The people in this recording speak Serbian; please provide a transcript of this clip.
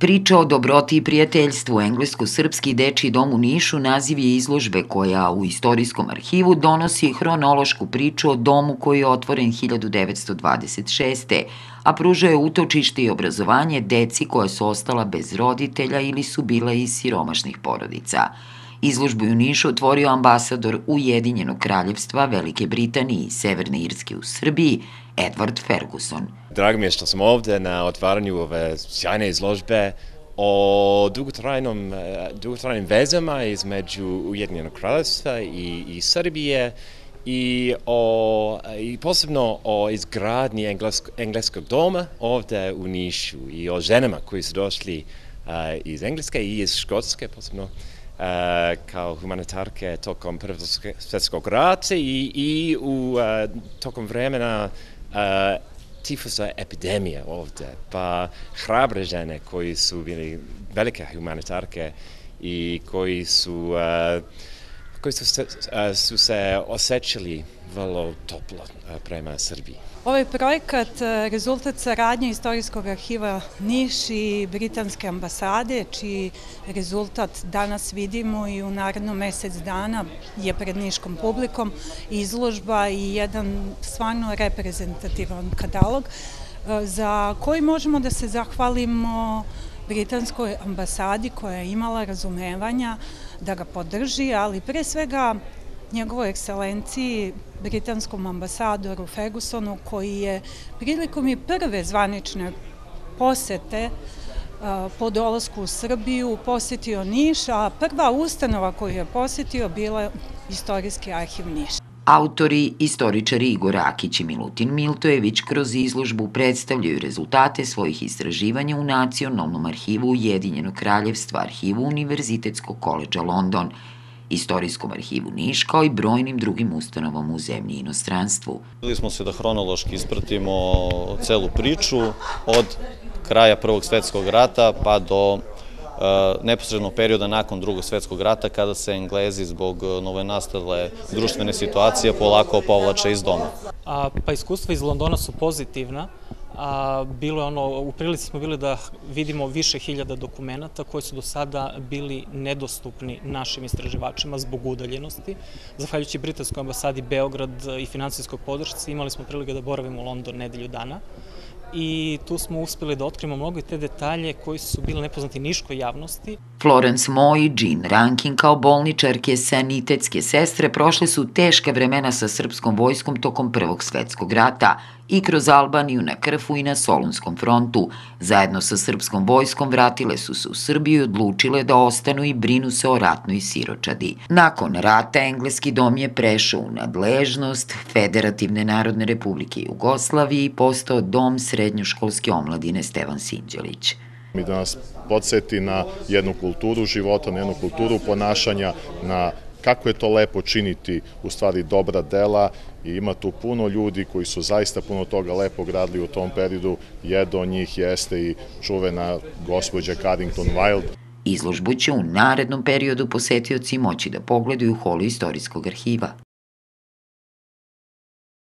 Priča o dobroti i prijateljstvu, englesko-srpski dečiji dom u Nišu naziv je izložbe koja u istorijskom arhivu donosi hronološku priču o domu koji je otvoren 1926. a pružao je utočište i obrazovanje deci koja su ostala bez roditelja ili su bila iz siromašnih porodica. Izložbu u Nišu otvorio ambasador Ujedinjenog kraljevstva Velike Britanije i Severne Irske u Srbiji, Edward Ferguson. Drago mi je što sam ovde na otvaranju ove sjajne izložbe o dugotrajnim vezama između Ujedinjenog kraljevstva i Srbije i posebno o izgradnji engleskog doma ovde u Nišu i o ženama koji su došli iz Engleske i iz Škotske posebno kao humanitarke tokom Prvog svjetskog rata i tokom vremena tifusa epidemije ovde, pa hrabre žene koji su bili velike humanitarke i koji su se osjećali vrlo toplo prema Srbiji. Ovaj projekat rezultat saradnje Istorijskog arhiva Niš i Britanske ambasade, čiji rezultat danas vidimo i u narednom mesec dana je pred niškom publikom izložba i jedan stvarno reprezentativan katalog za koji možemo da se zahvalimo Britanskoj ambasadi koja je imala razumevanja da ga podrži, ali pre svega njegovoj ekscelenciji, britanskom ambasadoru Fergusonu, koji je prilikom i prve zvanične posete po dolasku u Srbiju posetio Niš, a prva ustanova koju je posetio bila Istorijski arhiv Niš. Autori, istoričari Igor Rakić i Milutin Miltojević kroz izložbu predstavljaju rezultate svojih istraživanja u Nacionalnom arhivu Ujedinjenog kraljevstva, arhivu Univerzitetskog koledža London, Istorijskom arhivu Niš, kao i brojnim drugim ustanovama u zemlji i inostranstvu. Hteli smo se da hronološki ispratimo celu priču od kraja Prvog svjetskog rata pa do neposrednog perioda nakon Drugog svjetskog rata, kada se Englezi zbog novonastale društvene situacije polako povlače iz doma. Pa iskustva iz Londona su pozitivna. U prilici smo bili da vidimo više hiljada dokumenata koji su do sada bili nedostupni našim istraživačima zbog udaljenosti. Zahvaljujući Britanskoj ambasadi Beograd i finansijskoj podršci imali smo prilike da boravimo u London nedelju dana i tu smo uspeli da otkrijemo mnogo te detalje koji su bili nepoznati niškoj javnosti. Florence Moe i Jean Rankin kao bolničarke sanitetske sestre prošle su teška vremena sa srpskom vojskom tokom Prvog svjetskog rata i kroz Albaniju na Krfu i na Solunskom frontu. Zajedno sa srpskom vojskom vratile su se u Srbiju i odlučile da ostanu i brinu se o ratnoj siročadi. Nakon rata engleski dom je prešao u nadležnost Federativne narodne republike Jugoslavije i postao dom srednjoškolske omladine Stevan Sinđelić. I da nas podsjeti na jednu kulturu života, na jednu kulturu ponašanja, na kako je to lepo činiti u stvari dobra dela i ima tu puno ljudi koji su zaista puno toga lepo gradili u tom periodu. Jedan od njih jeste i čuvena gospođa Carrington Wild. Izložbu će u narednom periodu posetioci moći da pogledaju u holu Istorijskog arhiva.